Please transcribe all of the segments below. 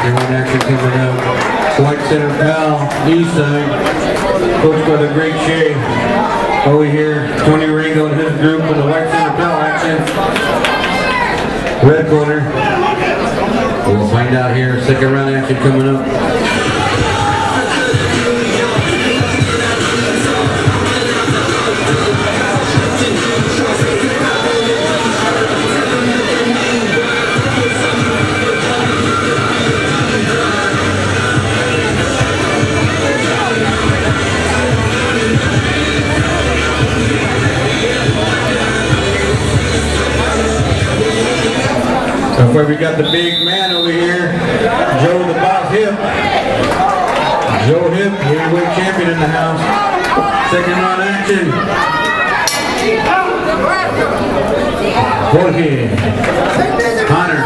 Second action coming up. White center pal, east side. Coached by the great Shay. Over here, Tony Ringo and his group in the white center pal action. Red corner. We'll find out here. Second round action coming up. Where we got the big man over here, Joe the Boss Hip. Joe Hip, heavyweight champion in the house. Second round action. Jorge Hunter.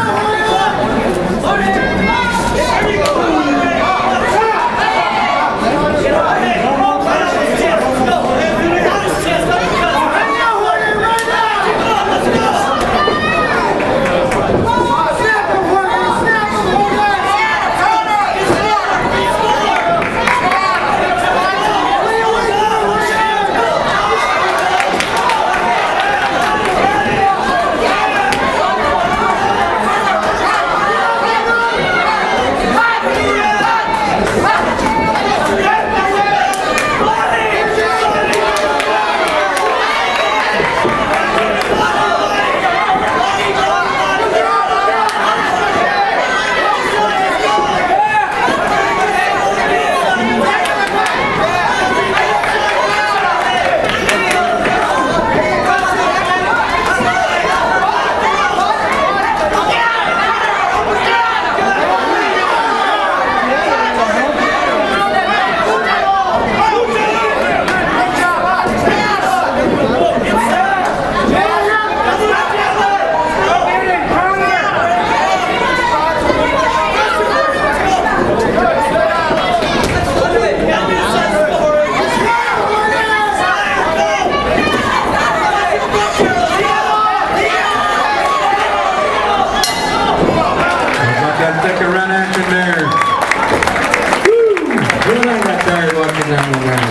Second round action there. Woo! Really not that tired watching that one round,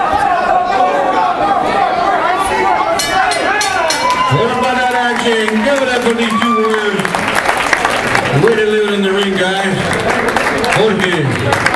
Good. up for these two warriors. Way to live it in the ring, guys. Okay.